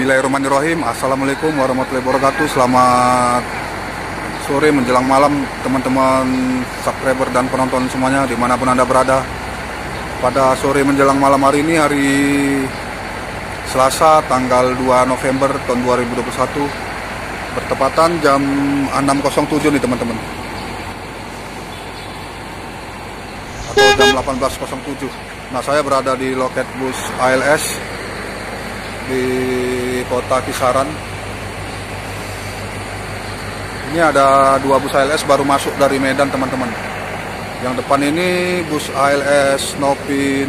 Bismillahirrahmanirrahim. Assalamualaikum warahmatullahi wabarakatuh. Selamat sore menjelang malam teman-teman subscriber dan penonton semuanya dimanapun Anda berada. Pada sore menjelang malam hari ini, hari Selasa tanggal 2 November tahun 2021, bertepatan jam 6.07 nih teman-teman, atau jam 18.07. Nah, saya berada di loket bus ALS di kota Kisaran. Ini ada dua bus ALS baru masuk dari Medan teman-teman. Yang depan ini bus ALS Nopin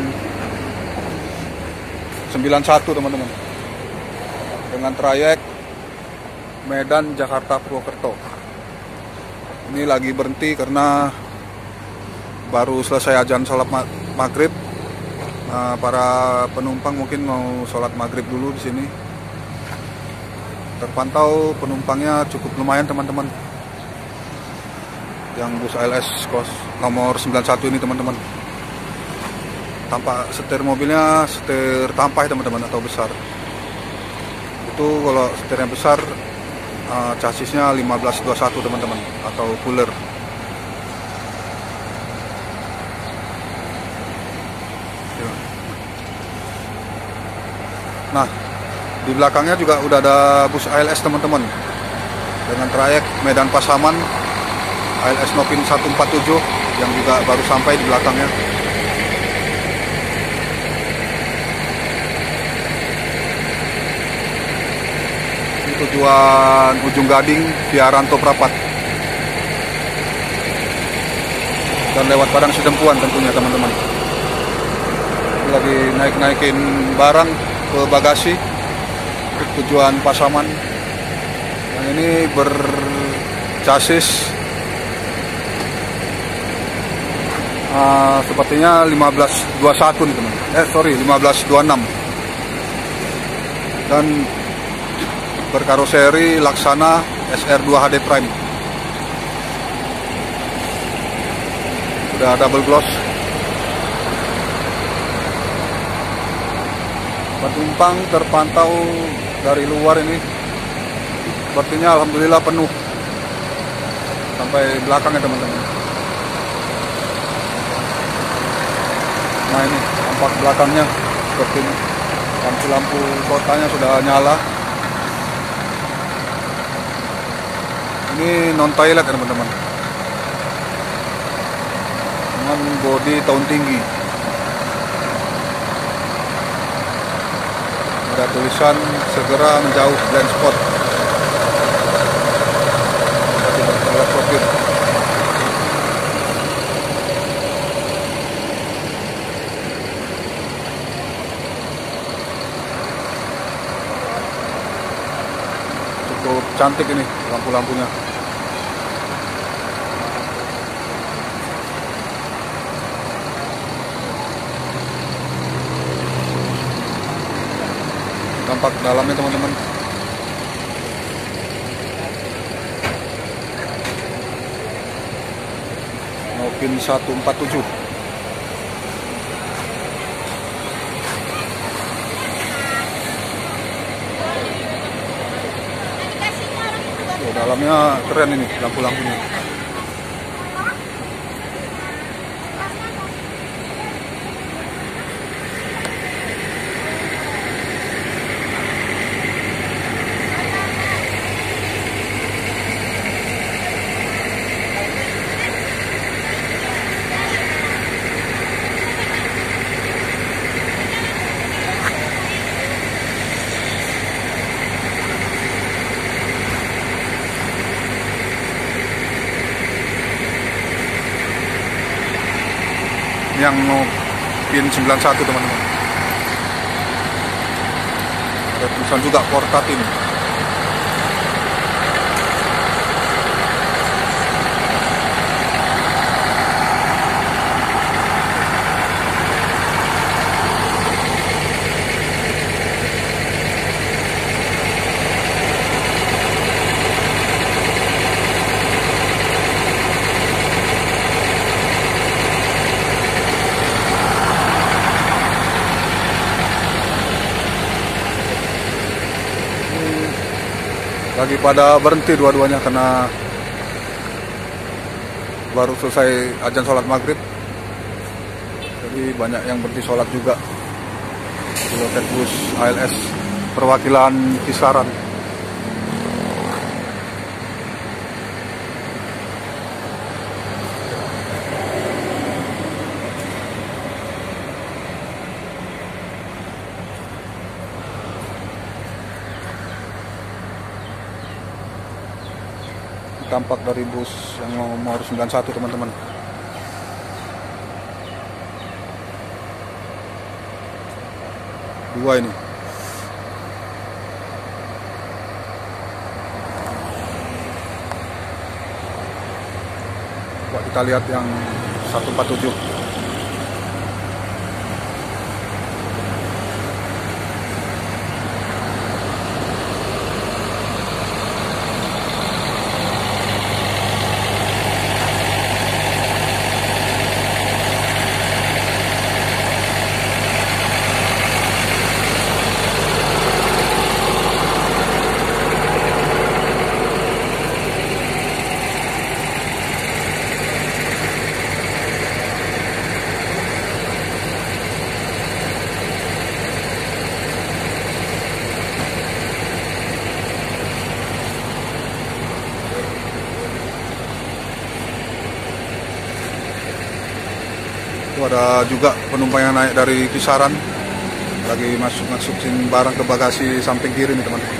91 teman-teman, dengan trayek Medan Jakarta Purwokerto. Ini lagi berhenti karena baru selesai azan sholat maghrib. Nah, para penumpang mungkin mau sholat maghrib dulu di sini. Terpantau penumpangnya cukup lumayan teman-teman. Yang bus ALS nomor 91 ini teman-teman. Tampak setir mobilnya setir tampah teman-teman, atau besar. Itu kalau setirnya besar, chassisnya 1521 teman-teman, atau cooler. Nah, di belakangnya juga udah ada bus ALS teman-teman, dengan trayek Medan Pasaman, ALS Nopin 147 yang juga baru sampai di belakangnya. Ini tujuan Ujung Gading via Ranto Prapat dan lewat Padang Sidempuan tentunya teman-teman. Lagi naik-naikin barang ke bagasi tujuan Pasaman. Yang ini berchassis sepertinya 1521 nih teman. 1526. Dan berkaroseri Laksana SR2 HD Prime. Sudah double gloss. Penumpang terpantau dari luar ini sepertinya alhamdulillah penuh sampai belakangnya teman-teman. Nah, ini tampak belakangnya seperti ini. Lampu-lampu kotanya sudah nyala. Ini non toilet ya teman-teman, dengan bodi tahun tinggi. Ada tulisan segera menjauh blind spot. Cukup cantik ini lampu-lampunya. Tampak dalamnya teman-teman. Nopin 147. Dalamnya keren ini lampu-lampunya. Yang Nopin 91 teman-teman. Ada tulisan juga Portatin. lagi pada berhenti dua-duanya karena baru selesai azan sholat maghrib, jadi banyak yang berhenti sholat juga di loket bus ALS perwakilan Kisaran. Tampak dari bus yang nomor 91 teman-teman. Dua ini. Coba kita lihat yang 147. Itu ada juga penumpang yang naik dari Kisaran, lagi masukin barang ke bagasi samping kiri nih teman-teman.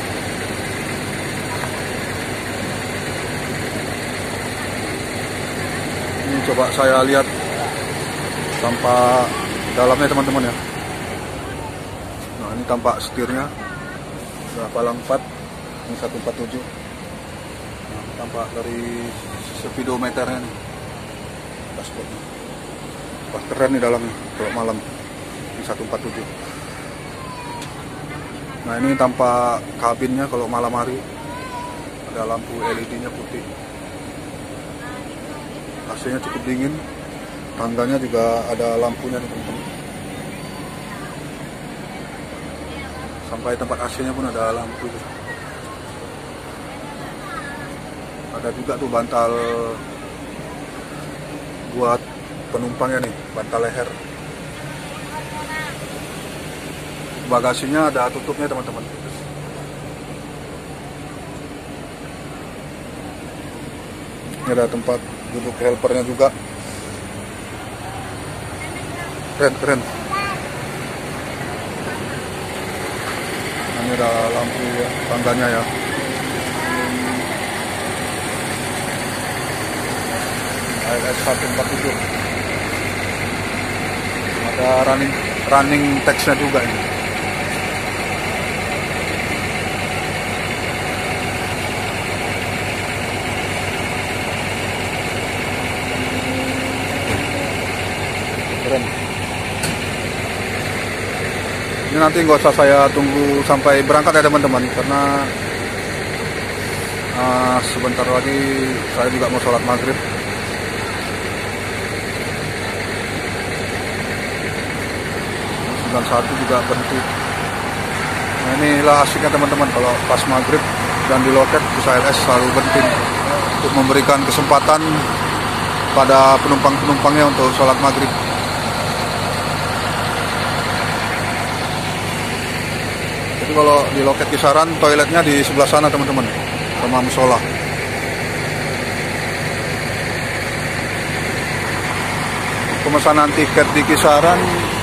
Ini coba saya lihat tampak dalamnya teman-teman ya. Nah ini tampak setirnya, udah palang 4, ini 147. Nah, tampak dari speedometernya nih, dashboardnya. Wah keren nih dalamnya kalau malam di 147. Nah ini tampak kabinnya kalau malam hari, ada lampu LED-nya putih. AC-nya cukup dingin, tangganya juga ada lampunya nih teman-teman. Sampai tempat AC-nya pun ada lampu. Ada juga tuh bantal buat penumpangnya nih, bantal leher. Bagasinya ada tutupnya teman-teman. Ini ada tempat duduk helpernya juga. Keren. Nah, ini ada lampu ya, tangganya ya. ALS 147. Ada running text-nya juga ini. Keren. Ini nanti nggak usah saya tunggu sampai berangkat ya teman-teman, karena sebentar lagi saya juga mau sholat maghrib. 91 juga berhenti. Nah inilah asiknya teman-teman, kalau pas maghrib dan di loket bus ALS selalu berhenti untuk memberikan kesempatan pada penumpang-penumpangnya untuk sholat maghrib. Jadi kalau di loket Kisaran, toiletnya di sebelah sana teman-teman, sama musola. Pemesanan tiket di Kisaran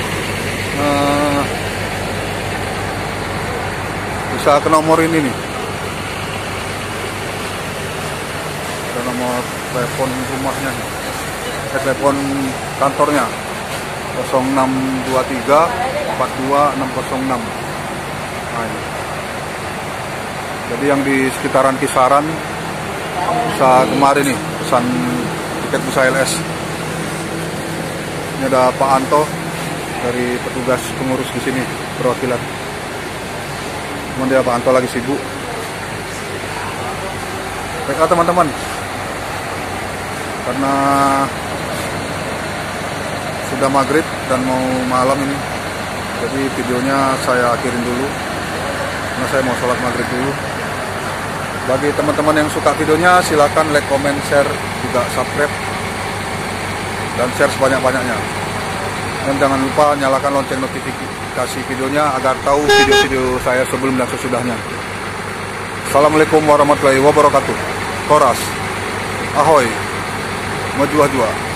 bisa ke nomor ini nih, ada nomor telepon rumahnya, telepon kantornya 0623 42606. Nah, ini. Jadi yang di sekitaran Kisaran bisa kemarin nih pesan tiket bus ALS. Ini ada Pak Anto dari petugas pengurus di sini, perwakilan. Cuman dia Pak Anto lagi sibuk. Baiklah teman-teman, karena sudah maghrib dan mau malam ini, jadi videonya saya akhirin dulu, karena saya mau sholat maghrib dulu. Bagi teman-teman yang suka videonya, silakan like, comment, share, juga subscribe dan share sebanyak-banyaknya. Dan jangan lupa nyalakan lonceng notifikasi videonya agar tahu video-video saya sebelum dan sesudahnya. Assalamualaikum warahmatullahi wabarakatuh. Koras, ahoy, majuah jua.